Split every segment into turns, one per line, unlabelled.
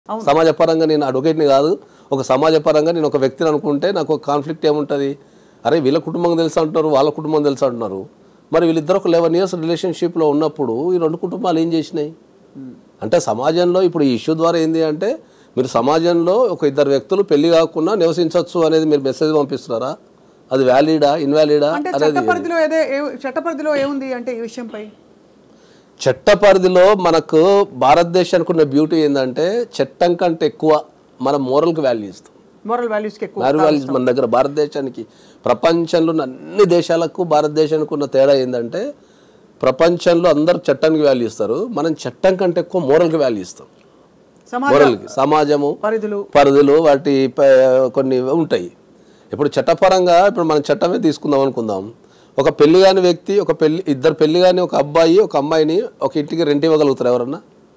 సమాజ పరంగా నేను అడ్వకేట్ని కాదు, ఒక సమాజ పరంగా నేను ఒక వ్యక్తిని అనుకుంటే నాకు ఒక కాన్ఫ్లిక్ట్ ఏముంటుంది? అరే వీళ్ళ కుటుంబం తెలుసు అంటున్నారు, వాళ్ళ కుటుంబం తెలుసు అంటున్నారు, మరి వీళ్ళిద్దరు ఒక 11 years రిలేషన్షిప్లో ఉన్నప్పుడు ఈ రెండు కుటుంబాలు ఏం చేసినాయి అంటే సమాజంలో ఇప్పుడు ఈ ఇష్యూ ద్వారా ఏంది అంటే మీరు సమాజంలో ఒక ఇద్దరు వ్యక్తులు పెళ్లి కాకుండా నివసించవచ్చు అనేది మీరు మెసేజ్ పంపిస్తున్నారా? అది వ్యాలిడా ఇన్వాలిడా అనేది
చట్టపరిధిలో ఏముంది అంటే ఈ విషయంపై
చట్టపరిధిలో మనకు భారతదేశానికి ఉన్న బ్యూటీ ఏంటంటే చట్టం కంటే ఎక్కువ మన మోరల్కి వాల్యూ ఇస్తాం.
మోరల్ వాల్యూస్కి ఎక్కువ
వాల్యూస్ మన దగ్గర భారతదేశానికి ప్రపంచంలో అన్ని దేశాలకు భారతదేశానికి ఉన్న తేడా ఏంటంటే ప్రపంచంలో అందరూ చట్టానికి వాల్యూ ఇస్తారు, మనం చట్టం కంటే ఎక్కువ మోరల్కి వాల్యూ ఇస్తాం. మోరల్కి సమాజము పరిధులు వాటి కొన్ని ఉంటాయి. ఇప్పుడు చట్టపరంగా ఇప్పుడు మనం చట్టమే తీసుకుందాం అనుకుందాం, ఒక పెళ్లి కాని వ్యక్తి ఇద్దరు పెళ్లి కాని ఒక అబ్బాయి ఒక అమ్మాయిని ఒక ఇంటికి రెంట్ ఇవ్వగలుగుతారా? ఎవరన్నా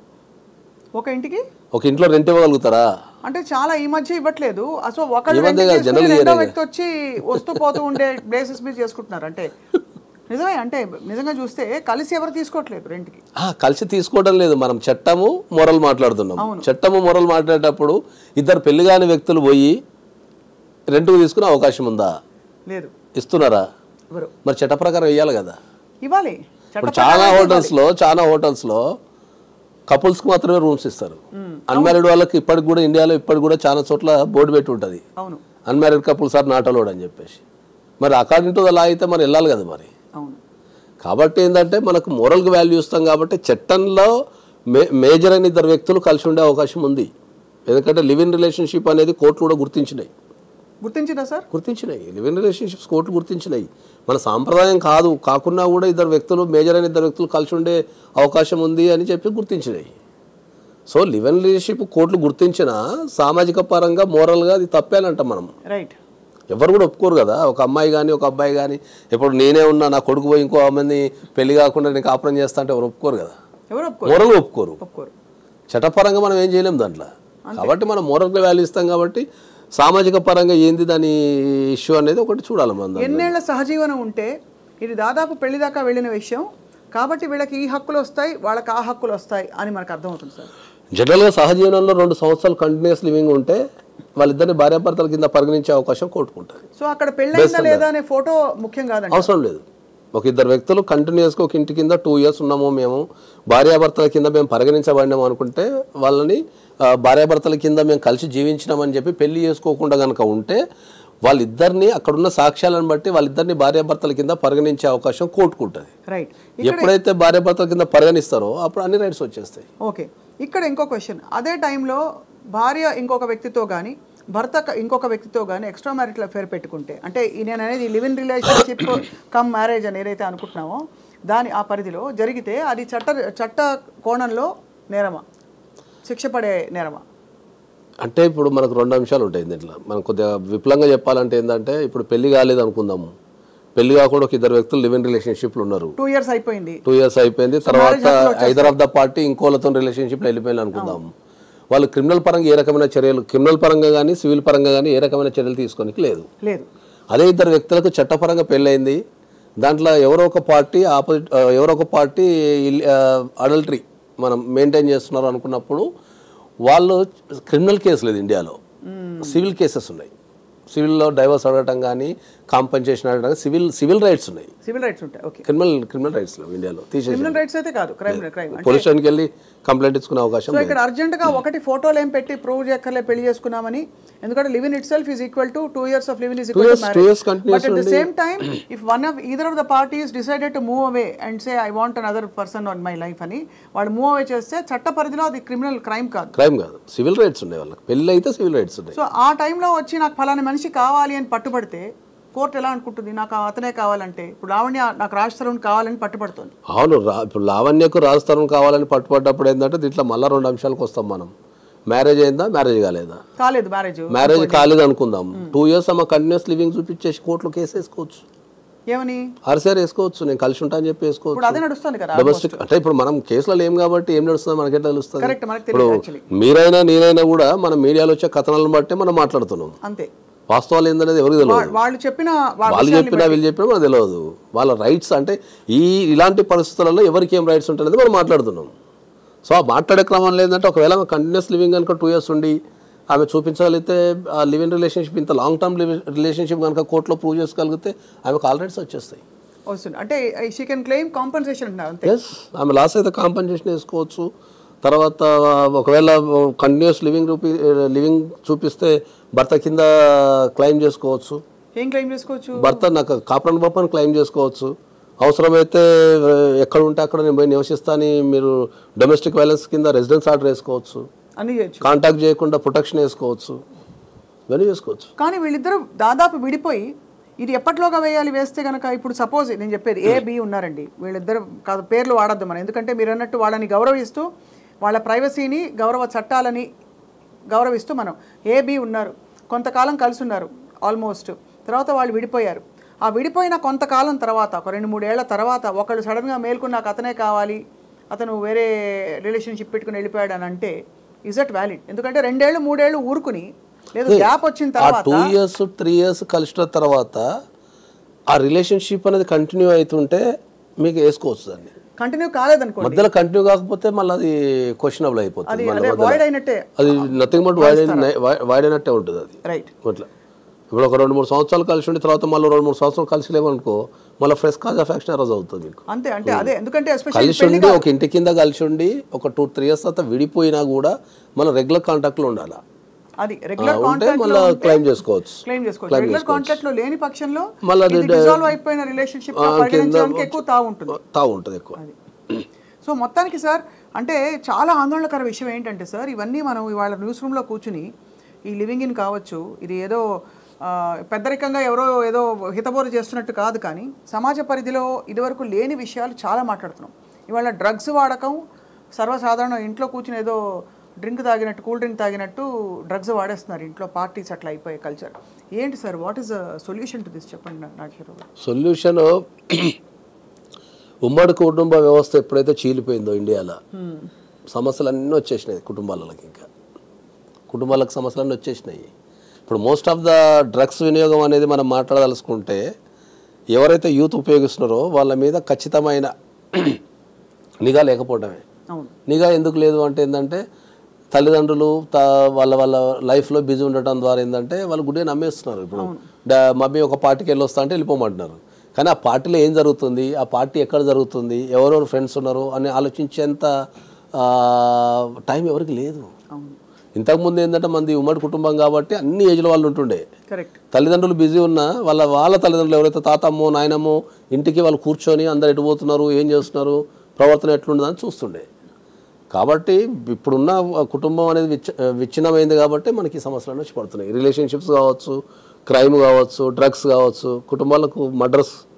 ఒక ఇంట్లో రెంట్ ఇవ్వగలుగుతారా?
అంటే చాలా ఈ మధ్య ఇవ్వట్లేదు. అసలు వ్యక్తి వచ్చి వస్తూ పోతూ ఉండే బేసిస్ మీద చేసుకుంటున్నారు. అంటే నిజమే, అంటే నిజంగా చూస్తే కలిసి ఎవరు తీసుకోవట్లేదు రెంట్కి.
కలిసి తీసుకోవడం లేదు, మనం చట్టము మొరల్ మాట్లాడుతున్నాం. చట్టము మొరల్ మాట్లాడేటప్పుడు ఇద్దరు పెళ్లి కాని వ్యక్తులు పోయి రెంట్కు తీసుకునే అవకాశం ఉందా?
లేదు.
ఇస్తున్నారా? మరి చట్ట ప్రకారం ఇవ్వాలి కదా.
ఇవ్వాలి.
చాలా హోటల్స్లో కపుల్స్కి మాత్రమే రూమ్స్ ఇస్తారు. అన్మ్యారీడ్ వాళ్ళకి ఇప్పటికి కూడా ఇండియాలో కూడా చాలా చోట్ల బోర్డు పెట్టి ఉంటుంది, unmarried couples are not allowed అని చెప్పేసి. మరి అకార్డింగ్ టు ద లా అయితే మరి వెళ్ళాలి కదా మరి. కాబట్టి ఏంటంటే మనకు మోరల్కి వాల్యూ ఇస్తాం కాబట్టి చట్టంలో మేజర్ అయిన ఇద్దరు వ్యక్తులు కలిసి ఉండే అవకాశం ఉంది. ఎందుకంటే లివ్ ఇన్ రిలేషన్షిప్ అనేది కోర్టులు కూడా గుర్తించినాయి. లివ్ ఇన్ రిలేషన్షిప్స్ కోర్టులు గుర్తించినాయి. మన సాంప్రదాయం కాకుండా కూడా మేజర్ అయిన ఇద్దరు వ్యక్తులు కలిసి ఉండే అవకాశం ఉంది అని చెప్పి గుర్తించినాయి. సో లివ్ ఇన్ రిలేషన్షిప్ కోర్టులు గుర్తించిన సామాజిక పరంగా మోరల్గా అది తప్పేనంటాం మనం. ఎవరు కూడా ఒప్పుకోరు కదా. ఒక అమ్మాయి కానీ ఒక అబ్బాయి కానీ ఇప్పుడు నేనే ఉన్నా నా కొడుకు పోయి ఇంకో అమ్మాయిని పెళ్లి కాకుండా నేను కాపురం చేస్తా అంటే ఎవరు ఒప్పుకోరు కదా. మోరల్గా ఒప్పుకోరు. చట్టపరంగా మనం ఏం చేయలేము దాంట్లో. కాబట్టి మనం మోరల్గా వాల్యూ ఇస్తాం కాబట్టి సామాజిక పరంగా ఏంది దాని ఇష్యూ అనేది ఒకటి చూడాలి. మనం
ఎన్నేళ్ల సహజీవనం ఉంటే ఇది దాదాపు పెళ్లి దాకా వెళ్ళిన విషయం కాబట్టి వీళ్ళకి ఈ హక్కులు వస్తాయి, వాళ్ళకి ఆ హక్కులు వస్తాయి అని మనకు అర్థమవుతుంది సార్.
జనరల్గా సహజీవనంలో 2 సంవత్సరాలు కంటిన్యూస్ లివింగ్ ఉంటే వాళ్ళిద్దరిని భార్యాభర్తల కింద పరిగణించే అవకాశం కోర్టుకుంటుంది.
సో అక్కడ పెళ్ళైందా లేదా అనే ఫోటో ముఖ్యం కాదండి,
అవసరం లేదు. ఒక ఇద్దరు వ్యక్తులు కంటిన్యూస్గా ఒక ఇంటి కింద 2 years ఉన్నాము, మేము భార్యాభర్తల కింద మేము పరిగణించబడినాము అనుకుంటే వాళ్ళని భార్యాభర్తల కింద మేము కలిసి జీవించినామని చెప్పి పెళ్లి చేసుకోకుండా కనుక ఉంటే వాళ్ళిద్దరిని అక్కడున్న సాక్ష్యాలను బట్టి వాళ్ళిద్దరిని భార్యాభర్తల కింద పరిగణించే అవకాశం కోర్టుకుంటుంది. ఎప్పుడైతే భార్యాభర్తల కింద పరిగణిస్తారో అప్పుడు అన్ని రైట్స్ వచ్చేస్తాయి.
ఓకే, ఇక్కడ ఇంకో క్వశ్చన్, అదే టైంలో భార్య ఇంకొక వ్యక్తితో కానీ భర్త ఇంకొక వ్యక్తితో కానీ ఎక్స్ట్రా మ్యారిటల్ అఫేర్ పెట్టుకుంటే, అంటే నేను అనేది live in relationship come marriage అని ఏదైతే అనుకుంటున్నామో దాని ఆ పరిధిలో జరిగితే అది చట్ట కోణంలో నేరమా, శిక్ష పడే నేరమా?
అంటే ఇప్పుడు మనకు 2 అంశాలు ఉంటాయి దీంట్లో. మనం కొద్దిగా విపులంగా చెప్పాలంటే ఏంటంటే ఇప్పుడు పెళ్లి కాలేదు అనుకుందాము, పెళ్లి కాకుండా ఒక ఇద్దరు వ్యక్తులు లివ్ ఇన్ రిలేషన్షిప్లు ఉన్నారు,
2 years అయిపోయింది,
తర్వాత ఐదర్ ఆఫ్ ద పార్టీ ఇంకోలతో రిలేషన్షిప్లో వెళ్ళిపోయింది అనుకుందాము. వాళ్ళు క్రిమినల్ పరంగా ఏ రకమైన చర్యలు, క్రిమినల్ పరంగా కానీ సివిల్ పరంగా కానీ ఏ రకమైన చర్యలు తీసుకోనికి లేదు. అదే ఇద్దరు వ్యక్తులకు చట్టపరంగా పెళ్ళైంది, దాంట్లో ఎవరో ఒక పార్టీ అడల్టరీ మనం మెయింటైన్ చేస్తున్నారు అనుకున్నప్పుడు వాళ్ళు క్రిమినల్ కేసు లేదు ఇండియాలో, సివిల్ కేసెస్ ఉన్నాయి. సివిల్లో డైవర్స్ అడగటం కానీ కాంపెన్సేషన్ అడగడం సివిల్ రైట్స్ ఉన్నాయి. క్రిమినల్ రైట్స్ లేవు ఇండియాలో. పోలీస్ స్టేషన్కి వెళ్ళి కంప్లైంట్ ఇచ్చుకునే అవకాశం.
ఇక్కడ అర్జెంట్గా ఒకటి ఫోటోలు ఏం పెట్టి ప్రూవ్ చేయక్కర్లే పెళ్లి చేసుకున్నామని, ఎందుకంటే live in itself is equal to 2 years of living is equal to marriage. But at the same time, if either of the parties decided to move away and say I want another person on my life అని వాళ్ళు move away చేస్తే చట్ట పరిధిలో అది criminal crime కాదు,
civil rights ఉన్నాయి వాళ్ళకి. పెళ్లి అయితే సివిల్ రైట్స్ ఉన్నాయి.
సో ఆ టైంలో వచ్చి నాకు ఫలానా మనిషి కావాలి అని పట్టుబడితే కోర్టు ఎలా అనుకుంటుంది? నాకు అతనే కావాలంటే ఇప్పుడు లావణ్య నాకు రాజ్ తరుణ్ కావాలని పట్టుబడుతుంది.
అవును, ఇప్పుడు లావణ్యకు రాజ్ తరుణ్ కావాలని పట్టుబడ్డప్పుడు ఏంటంటే దీంట్లో మళ్ళీ 2 అంశాలకు వస్తాం మనం. మ్యారేజ్ అయిందా, మ్యారేజ్ కాలేదా? మ్యారేజ్ కాలేదు అనుకుందాం, 2 years అమ్మ కంటిన్యూస్ లివింగ్ చూపించేసి కోర్టులో కేసు వేసుకోవచ్చు,
ఏమని
ఆర్సీఆర్ వేసుకోవచ్చు, నేను కలిసి ఉంటా అని చెప్పి వేసుకోవచ్చు. డొమెస్టిక్ అంటే ఇప్పుడు మనం కేసులో ఏం కాబట్టి ఏం నడుస్తుందో మనకి ఎట్లా తెలుస్తుంది? ఇప్పుడు మీరైనా నేనైనా కూడా మనం మీడియాలో వచ్చే కథనాలను బట్టి మనం మాట్లాడుతున్నాం.
అంతే,
వాస్తవాలు ఏందనేది ఎవరికి తెలియదు.
వాళ్ళు చెప్పినా
వీళ్ళు చెప్పినా మనకు తెలియదు. వాళ్ళ రైట్స్ అంటే ఇలాంటి పరిస్థితులలో ఎవరికి ఏం రైట్స్ ఉంటాయనేది మనం మాట్లాడుతున్నాం. సో ఆ మాట్లాడే క్రమంలో ఏంటంటే ఒకవేళ కంటిన్యూస్ లివింగ్ కనుక 2 years ఉండి ఆమె చూపించగలిగితే ఆ లివింగ్ రిలేషన్షిప్ ఇంత లాంగ్ టర్మ్ రిలేషన్షిప్ కనుక కోర్టులో ప్రూవ్ చేసుకోగలిగితే ఆమెకు ఆల్రెడీ వచ్చేస్తాయి.
వస్తుంది అంటే షీ కెన్ క్లెయిమ్ కాంపెన్సేషన్ అంతే.
ఎస్, ఆమె లాస్ అయితే కాంపెన్సేషన్ వేసుకోవచ్చు. తర్వాత ఒకవేళ కంటిన్యూస్ లివింగ్ చూపిస్తే భర్త కింద క్లెయిమ్ చేసుకోవచ్చు.
ఏం క్లెయిమ్ చేసుకోవచ్చు? భర్త
నాకు కాపురాన్ని పాపని క్లెయిమ్ చేసుకోవచ్చు. అవసరమైతే ఎక్కడ ఉంటే అక్కడ నేను పోయి నివసిస్తాను మీరు డొమెస్టిక్ వైలెన్స్ కింద రెసిడెన్స్ ఆర్డర్ వేసుకోవచ్చు.
అన్ని చేయొచ్చు.
కాంటాక్ట్ చేయకుండా ప్రొటెక్షన్ వేసుకోవచ్చు. ఇవన్నీ చేసుకోవచ్చు.
కానీ వీళ్ళిద్దరూ దాదాపు విడిపోయి ఇది ఎప్పటిలోగా వేస్తే కనుక ఇప్పుడు సపోజ్ నేను చెప్పేది A B ఉన్నారండి, వీళ్ళిద్దరు కాదు పేర్లు వాడద్దు మనం, ఎందుకంటే మీరు అన్నట్టు వాళ్ళని గౌరవిస్తూ వాళ్ళ ప్రైవసీని గౌరవ చట్టాలని గౌరవిస్తూ మనం A B ఉన్నారు, కొంతకాలం కలిసి ఉన్నారు ఆల్మోస్ట్, తర్వాత వాళ్ళు విడిపోయారు. ఆ విడిపోయిన కొంతకాలం తర్వాత ఒక 2-3 ఏళ్ల తర్వాత ఒకళ్ళు సడన్గా మేల్కొని నాకు అతనే కావాలి, అతను వేరే రిలేషన్షిప్ పెట్టుకుని వెళ్ళిపోయాడు అని అంటే ఇజ్ దట్ వ్యాలిడ్? ఎందుకంటే 2 ఏళ్ళు 3 ఏళ్ళు ఊరుకుని లేదు గ్యాప్ వచ్చిన తర్వాత
2 years 3 years కలిసిన తర్వాత ఆ రిలేషన్షిప్ అనేది కంటిన్యూ అవుతుంటే మీకు వేసుకోవచ్చు. దాన్ని
కంటిన్యూ కాలేదనుకోండి,
మధ్యలో కంటిన్యూ కాకపోతే మళ్ళీ అది క్వశ్చనబుల్ అయిపోతుంది.
అది
నథింగ్ బట్ వైడ్ అయినట్టే ఉంటుంది అది.
రైట్.
అట్లా ఇప్పుడు ఒక 2-3 సంవత్సరాలు కలిసి ఉండి తర్వాత మళ్ళీ 2-3 సంవత్సరాలు కలిసి లేవనుకో మళ్ళీ fresh cause of action arise అవుతుంది మీకు.
అంతే అంటే అదే ఎందుకంటే
కలిసి ఉండి ఒక ఇంటి కింద కలిసి ఉండి ఒక 2-3 years తర్వాత విడిపోయినా కూడా మనం రెగ్యులర్ కాంటాక్ట్లో ఉండాలి.
అది రెగ్యులర్ కాంటాక్ట్
మళ్ళీ క్లెయిమ్ చేసుకోవచ్చు.
రెగ్యులర్ కాంటాక్ట్ లో లేని పక్షంలో మళ్ళీ డిసాల్వ్ అయిపోయిన రిలేషన్షిప్ పరిగణించడానికి ఎక్కువ తావు ఉంటుంది ఎక్కువ. సో మొత్తానికి సార్ అంటే చాలా ఆందోళనకర విషయం ఏంటంటే సార్ ఇవన్నీ మనం ఇవాళ న్యూస్ రూమ్లో కూర్చుని ఈ లివింగ్ ఇన్ కావచ్చు, ఇది ఏదో పెద్దరికంగా ఎవరో ఏదో హితబోధ చేస్తున్నట్టు కాదు, కానీ సమాజ పరిధిలో ఇదివరకు లేని విషయాలు చాలా మాట్లాడుతున్నాం. ఇవాళ డ్రగ్స్ వాడకం సర్వసాధారణం, ఇంట్లో కూర్చుని ఏదో డ్రింక్ తాగినట్టు కూల్ డ్రింక్ తాగినట్టు డ్రగ్స్ వాడేస్తున్నారు ఇంట్లో, పార్టీస్ అట్లా అయిపోయే కల్చర్. ఏంటి sir what is the solution to this చెప్పండి నాగేశ్వరరావు గారు.
సొల్యూషన్ ఉమ్మడి కుటుంబ వ్యవస్థ ఎప్పుడైతే చీలిపోయిందో ఇండియాలో సమస్యలు అన్నీ వచ్చేసినాయి కుటుంబాలకి, ఇంకా కుటుంబాలకు సమస్యలు అన్నీ వచ్చేసినాయి. ఇప్పుడు మోస్ట్ ఆఫ్ ద డ్రగ్స్ వినియోగం అనేది మనం మాట్లాడదలుచుకుంటే ఎవరైతే యూత్ ఉపయోగిస్తున్నారో వాళ్ళ మీద ఖచ్చితమైన నిఘా లేకపోవడమే. నిఘా ఎందుకు లేదు అంటే ఏంటంటే తల్లిదండ్రులు వాళ్ళ లైఫ్లో బిజీ ఉండటం ద్వారా ఏంటంటే వాళ్ళు గుడ్డే నమ్మేస్తున్నారు. ఇప్పుడు మమ్మీ ఒక పార్టీకి వెళ్ళొస్తా అంటే వెళ్ళిపోమంటున్నారు, కానీ ఆ పార్టీలో ఏం జరుగుతుంది, ఆ పార్టీ ఎక్కడ జరుగుతుంది, ఎవరెవరు ఫ్రెండ్స్ ఉన్నారు అని ఆలోచించేంత టైం ఎవరికి లేదు. ఇంతకుముందు ఏంటంటే మంది ఉమ్మడి కుటుంబం కాబట్టి అన్ని ఏజ్లో వాళ్ళు ఉంటుండే, తల్లిదండ్రులు బిజీ ఉన్నా వాళ్ళ తల్లిదండ్రులు ఎవరైతే తాతమ్మో నాయనమ్మో ఇంటికి వాళ్ళు కూర్చొని అందరు ఎటు పోతున్నారు, ఏం చేస్తున్నారు, ప్రవర్తన ఎట్లుండదని చూస్తుండే. కాబట్టి ఇప్పుడున్న కుటుంబం అనేది విచ్ఛిన్నమైంది కాబట్టి మనకి సమస్యలు వచ్చి పడుతున్నాయి. రిలేషన్షిప్స్ కావచ్చు, క్రైమ్ కావచ్చు, డ్రగ్స్ కావచ్చు, కుటుంబాలకు మర్డర్స్